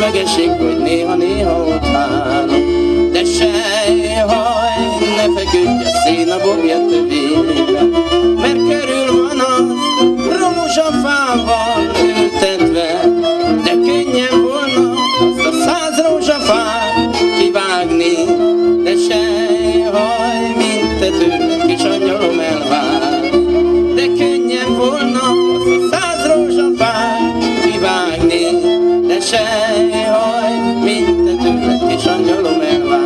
esik, hogy néha-néha ott várok. De sejhaj, ne feküdj a szénabogja tövében, mert körül van az rózsafával ültetve. De könnyen volna azt a 100 rózsafát kivágni, de sejhaj, mint te tőled, kis angyalom, elvár. De könnyen volna azt a 100 rózsafát kivágni, de sejhaj, mint te tőled, kis angyalom, elvár.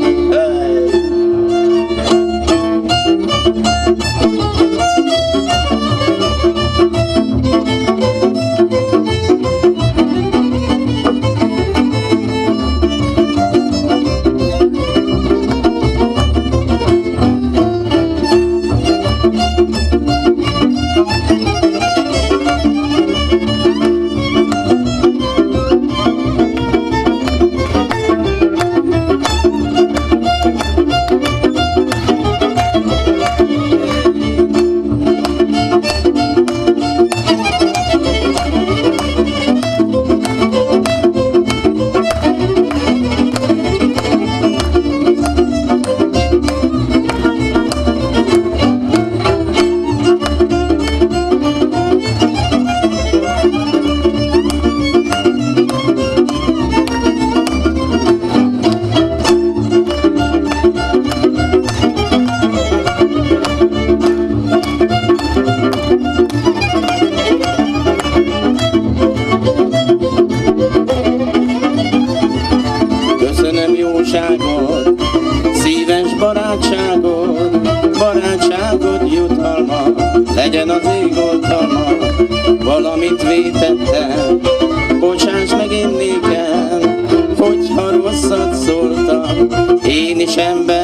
Szíves barátságod jutalma, legyen az ég oltalma. Valamit vétettem, bocsáss meg, inni kell, hogyha rosszat szóltam, én is ember